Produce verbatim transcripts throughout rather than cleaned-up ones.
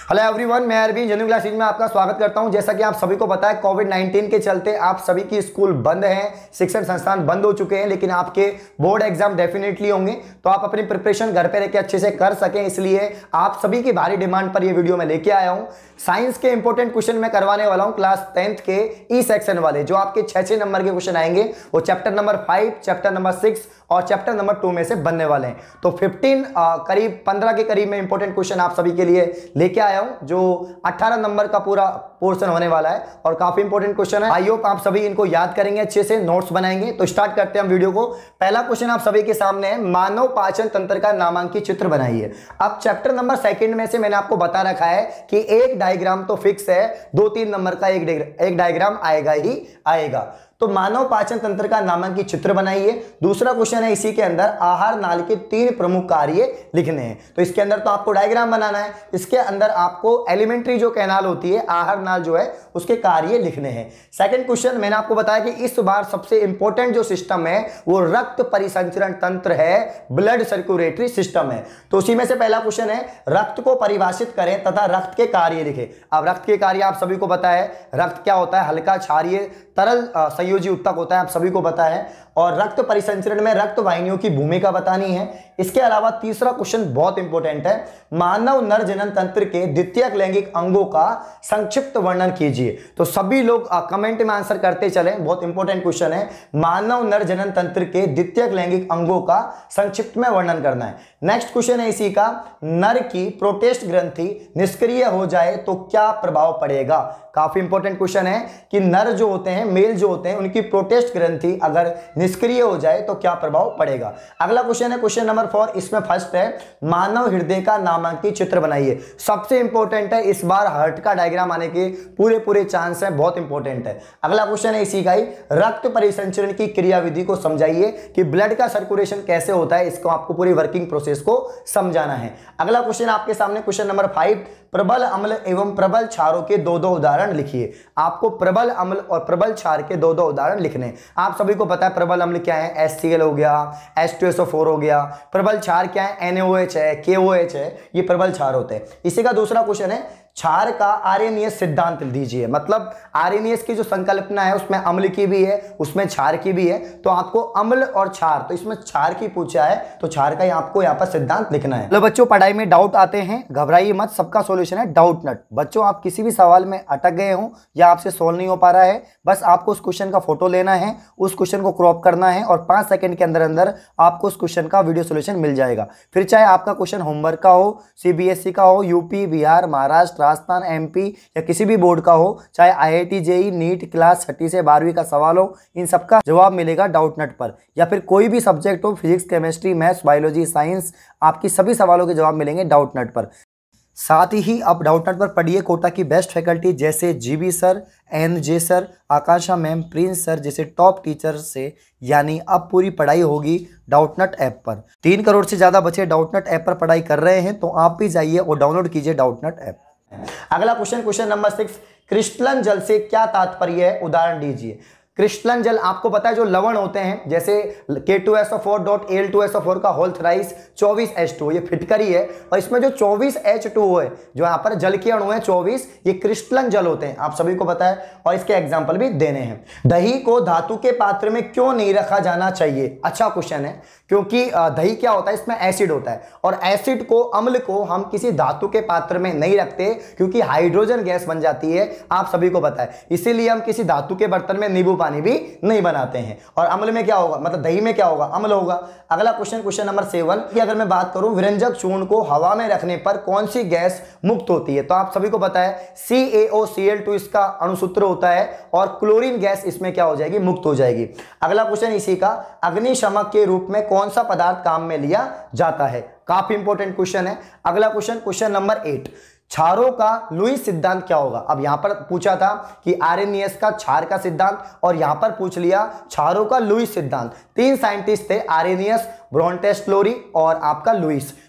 Hello everyone, मैं Arvind genuine classes में आपका स्वागत करता हूं। जैसा कि आप सभी को पता है, कोविड नाइनटीन के चलते आप सभी की स्कूल बंद हैं, शिक्षण संस्थान बंद हो चुके हैं, लेकिन आपके बोर्ड एग्जाम डेफिनेटली होंगे। तो आप अपनी प्रिपरेशन घर पे रहकर अच्छे से कर सकें, इसलिए आप सभी की भारी डिमांड पर यह वीडियो मैं लेके आया हूं। साइंस के इंपॉर्टेंट क्वेश्चन मैं करवाने वाला हूं क्लास टेंथ के ई सेक्शन वाले, जो आपके छह छह नंबर के क्वेश्चन आएंगे। वो chapter number five, chapter number six और चैप्टर नंबर टू में से बनने वाले हैं। तो पंद्रह करीब पंद्रह के करीब में इंपॉर्टेंट क्वेश्चन आप सभी के लिए लेके आया हूं, जो अठारह नंबर का पूरा पोर्शन होने वाला है और काफी इंपॉर्टेंट क्वेश्चन है। आई होप आप सभी इनको याद करेंगे, अच्छे से नोट्स बनाएंगे। तो स्टार्ट करते हैं हम वीडियो को। पहला क्वेश्चन आप सभी के सामने है, मानव पाचन तंत्र का नामांकित चित्र बनाइए। अब चैप्टर नंबर सेकंड में से मैंने आपको बता रखा है कि एक डायग्राम तो फिक्स है, दो तीन नंबर का एक एक डायग्राम आएगा ही आएगा। तो मानव पाचन तंत्र का नामांकित चित्र बनाइए। दूसरा क्वेश्चन है इसी के अंदर, आहार नाल के तीन प्रमुख कार्य लिखने हैं। तो इसके अंदर तो आपको डायग्राम बनाना है, इसके अंदर आपको एलिमेंट्री जो कैनाल होती है, आहार नाल जो है, उसके कार्य लिखने हैं। सेकंड क्वेश्चन मैंने आपको बताया कि इस बार सबसे इंपॉर्टेंट जो सिस्टम है वो रक्त परिसंचरण तंत्र है, ब्लड सर्कुलेटरी सिस्टम है। तो उसी में से पहला क्वेश्चन है, रक्त को परिभाषित करें तथा रक्त के कार्य लिखें। अब रक्त के कार्य आप सभी को पता है, रक्त क्या होता है, हल्का क्षारीय तरल संयोजी उत्तक होता है, आप सभी को पता है। और रक्त परिसंचरण में रक्त वाहिनियों की भूमिका बतानी है। इसके अलावा तीसरा क्वेश्चन बहुत इंपॉर्टेंट है, मानव नर जनन तंत्र के द्वितीयक लैंगिक अंगों का संक्षिप्त वर्णन कीजिए। तो सभी लोग कमेंट में आंसर करते चले, बहुत इंपॉर्टेंट क्वेश्चन है। मानव नर जनन तंत्र के द्वितीयक लैंगिक अंगों का संक्षिप्त में वर्णन करना है। नेक्स्ट क्वेश्चन है इसी का, नर की प्रोटेस्ट ग्रंथि निष्क्रिय हो जाए तो क्या प्रभाव पड़ेगा। काफी इंपॉर्टेंट क्वेश्चन है कि नर जो होते हैं, मेल जो होते हैं, उनकी प्रोटेस्ट ग्रंथि अगर निष्क्रिय हो जाए तो क्या प्रभाव पड़ेगा। अगला क्वेश्चन है क्वेश्चन नंबर फोर, इसमें फर्स्ट है, मानव हृदय का नामांकित चित्र बनाइए। सबसे इंपॉर्टेंट है, इस बार हार्ट का डायग्राम आने के पूरे पूरे चांस है, बहुत इंपॉर्टेंट है। अगला क्वेश्चन है इसी का ही, रक्त परिसंचरण की क्रियाविधि को समझाइए कि ब्लड का सर्कुलेशन कैसे होता है, इसको आपको पूरी वर्किंग प्रोसेस को समझाना है। अगला क्वेश्चन आपके सामने क्वेश्चन नंबर फाइव, प्रबल अम्ल एवं प्रबल क्षारों के दो दो उदाहरण लिखिए। आपको प्रबल अम्ल और प्रबल क्षार के दो दो उदाहरण लिखने। आप सभी को पता है प्रबल अम्ल क्या है, एच सी एल हो गया, H two S O four हो गया। प्रबल क्षार क्या है, एन ए ओ एच है, के ओ एच है, ये प्रबल क्षार होते हैं। इसी का दूसरा क्वेश्चन है, क्षार का आर्यनीयस सिद्धांत दीजिए। मतलब आर्यनीयस की जो संकल्पना है उसमें अम्ल की भी है, उसमें क्षार की भी है। तो आपको अम्ल और क्षार, तो इसमें क्षार की पूछा है तो क्षार का आपको यहाँ पर सिद्धांत लिखना है। तो बच्चों, पढ़ाई में डाउट आते हैं, घबराइए मत, सबका सॉल्यूशन है डाउट नट। बच्चों, आप किसी भी सवाल में अटक गए हो या आपसे सोल्व नहीं हो पा रहा है, बस आपको उस क्वेश्चन का फोटो लेना है, उस क्वेश्चन को क्रॉप करना है और पांच सेकंड के अंदर अंदर आपको उस क्वेश्चन का वीडियो सॉल्यूशन मिल जाएगा। फिर चाहे आपका क्वेश्चन होमवर्क का हो, सीबीएसई का हो, यूपी, बिहार, महाराष्ट्र, राजस्थान, एमपी या किसी भी बोर्ड का हो, चाहे आईआईटी, जेई, नीट, क्लास छठी से बारहवीं का सवाल हो, इन सबका जवाब मिलेगा डाउट नट पर। या फिर कोई भी सब्जेक्ट हो, physics, chemistry, maths, biology, science, आपकी सभी सवालों के जवाब मिलेंगे डाउट नट पर। साथ ही आप डाउट नट पर पढ़िए कोटा की बेस्ट फैकल्टी जैसे GB sir, N J sir, Akasha ma'am, prince sir जैसे टॉप टीचर से। यानी अब पूरी पढ़ाई होगी डाउट नट ऐप पर। तीन करोड़ से ज्यादा बच्चे डाउट नट ऐप पर पढ़ाई कर रहे हैं, तो आप भी जाइए और डाउनलोड कीजिए डाउट नट ऐप। अगला क्वेश्चन, क्वेश्चन नंबर सिक्स, क्रिस्टलन जल से क्या तात्पर्य है, उदाहरण दीजिए। क्रिस्टलन जल आपको पता है जो लवण होते हैं, जैसे K two S O four dot L two S O four का होल थ्राइस चौबीस एच टू, ये फिटकरी है और इसमें जो चौबीस एच टू है, जो यहाँ पर जल के अणु है चौबीस, ये क्रिस्टलन जल होते हैं, आप सभी को पता है और इसके एग्जाम्पल भी देने हैं। दही को धातु के पात्र में क्यों नहीं रखा जाना चाहिए। अच्छा क्वेश्चन है, क्योंकि दही क्या होता है, इसमें एसिड होता है और एसिड को, अम्ल को हम किसी धातु के पात्र में नहीं रखते क्योंकि हाइड्रोजन गैस बन जाती है, आप सभी को पता है। इसीलिए हम किसी धातु के बर्तन में नींबू पानी भी नहीं बनाते हैं। और अम्ल में क्या होगा, मतलब दही में क्या होगा, अम्ल होगा। अगला क्वेश्चन, क्वेश्चन नंबर सेवन, कि अगर मैं बात करूं विरंजक चूर्ण को हवा में रखने पर कौन सी गैस मुक्त होती है। तो आप सभी को पता है सी ए ओ सी एल टू इसका अणुसूत्र होता है और क्लोरीन गैस इसमें क्या हो जाएगी, मुक्त हो जाएगी। अगला क्वेश्चन इसी का, अग्निशमक के रूप में कौन सा पदार्थ काम में लिया जाता है। काफी इंपॉर्टेंट क्वेश्चन है। अगला क्वेश्चन, क्वेश्चन नंबर एट, क्षारों का लुईस सिद्धांत क्या होगा। अब यहां पर पूछा था कि आरएनएस का क्षार का सिद्धांत और यहां पर पूछ लिया क्षारों का लुईस सिद्धांत। तीन साइंटिस्ट थे, आरएनएस, ब्रॉन्टेस्ट लोरी और आपका लुईस।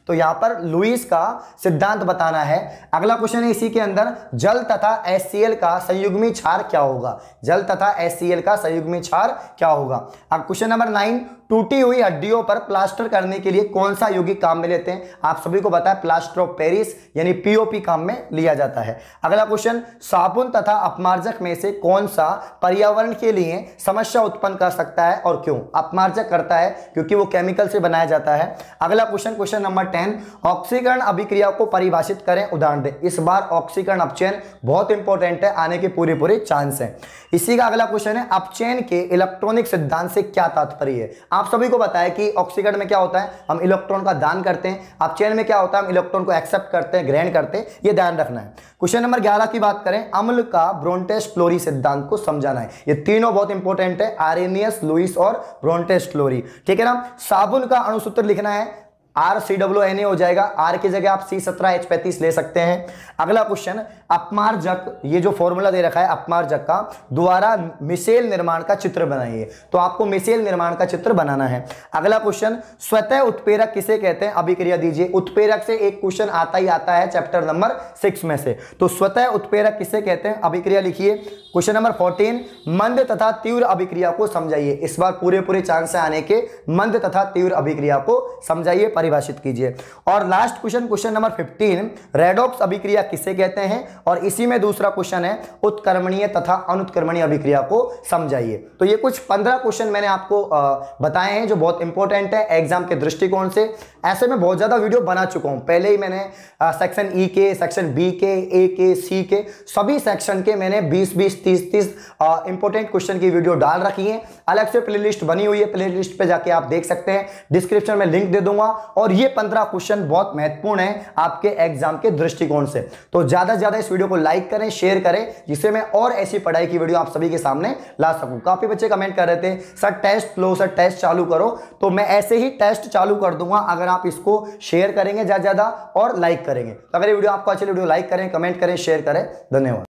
तो यहां पर लुईस का सिद्धांत बताना है। अगला क्वेश्चन है इसी के अंदर, जल तथा एच सी एल का संयुग्मी क्षार क्या होगा? जल तथा एच सी एल का संयुग्मी क्षार क्या होगा? अब क्वेश्चन नंबर नाइन, टूटी हुई हड्डियों पर प्लास्टर करने के लिए कौन सा यौगिक काम में लेते हैं? आप सभी को पता है प्लास्टर ऑफ पेरिस यानी पी ओ पी काम में लिया जाता है। अगला क्वेश्चन, साबुन तथा अपमार्जक में से कौन सा पर्यावरण के लिए समस्या उत्पन्न कर सकता है और क्यों? अपमार्जक करता है क्योंकि वो केमिकल से बनाया जाता है। अगला क्वेश्चन, क्वेश्चन नंबर टेन, ऑक्सीकरण अभिक्रिया को परिभाषित करें, उदाहरण दें। इस बार ऑक्सीकरण अपचयन बहुत इंपॉर्टेंट है, आने के पूरे पूरे चांस है। इसी का अगला क्वेश्चन है, अपचयन के इलेक्ट्रॉनिक सिद्धांत से क्या तात्पर्य है? आप सभी को पता है कि ऑक्सीकरण में क्या होता है, हम इलेक्ट्रॉन का दान करते हैं। अपचयन में क्या होता है, हम इलेक्ट्रॉन को एक्सेप्ट करते हैं, ग्रहण करते हैं। ये ध्यान रखना है। क्वेश्चन नंबर ग्यारह की बात करें, अम्ल का ब्रोंटेस्ट-क्लोरी सिद्धांत को समझाना है। ये तीनों बहुत इंपॉर्टेंट है, आरेनियस, लुईस और ब्रोंटेस्ट-क्लोरी। ठीक है ना। साबुन का अणुसूत्र लिखना है, R C W N A हो जाएगा, आर की जगह आप सी सत्रह एच पैंतीस ले सकते हैं। अगला क्वेश्चन, अपमार्जक, ये जो फॉर्मूला दे रखा है अपमार्जक का, द्वारा मिसेल निर्माण का चित्र बनाइए। तो आपको मिसेल निर्माण का चित्र बनाना है। अगला क्वेश्चन, स्वतः उत्प्रेरक किसे कहते हैं? अभिक्रिया दीजिए। उत्प्रेरक से एक क्वेश्चन आता ही आता है चैप्टर नंबर सिक्स में से, तो स्वतः उत्प्रेरक किसे कहते हैं? अभिक्रिया लिखिए। क्वेश्चन नंबर फोर्टीन, मंद तथा तीव्र अभिक्रिया को समझाइए। इस बार पूरे पूरे चांस है आने के, मंद तथा तीव्र अभिक्रिया को समझाइए, परिभाषित कीजिए। और last question, question number fifteen, redox अभिक्रिया किसे कहते हैं? और इसी में दूसरा क्वेश्चन है, उत्कर्मणीय तथा अनुत्कर्मणीय अभिक्रिया को समझाइए। तो ये कुछ पंद्रह क्वेश्चन मैंने आपको बताए हैं जो बहुत इंपॉर्टेंट है एग्जाम के दृष्टिकोण से। ऐसे में बहुत ज्यादा वीडियो बना चुका हूं, पहले ही मैंने सेक्शन ई के, सेक्शन बी के, ए के, सी के, सभी सेक्शन के मैंने बीस बीस तीस तीस इंपॉर्टेंट क्वेश्चन की वीडियो डाल रखी है। अलग से प्लेलिस्ट बनी हुई है, प्लेलिस्ट पे जाके आप देख सकते हैं, डिस्क्रिप्शन में लिंक दे दूंगा। और ये पंद्रह क्वेश्चन बहुत महत्वपूर्ण है आपके एग्जाम के दृष्टिकोण से। तो ज्यादा से ज्यादा इस वीडियो को लाइक करें, शेयर करें, जिससे मैं और ऐसी पढ़ाई की वीडियो आप सभी के सामने ला सकूं। काफी बच्चे कमेंट कर रहे थे, सर टेस्ट लो, सर टेस्ट चालू करो, तो मैं ऐसे ही टेस्ट चालू कर दूंगा अगर आप इसको शेयर करेंगे ज्यादा ज्यादा और लाइक करेंगे। तो अगर ये वीडियो आपको अच्छी लगी, वीडियो लाइक करें, कमेंट करें, शेयर करें। धन्यवाद।